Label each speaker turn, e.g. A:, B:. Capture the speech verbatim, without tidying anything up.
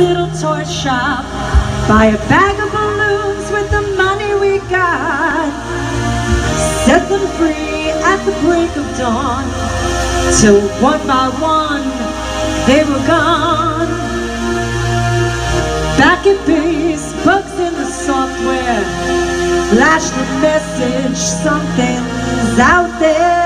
A: little toy shop, buy a bag of balloons with the money we got, set them free at the break of dawn, till one by one they were gone. Back at base, bugs in the software flashed the message, something's out there.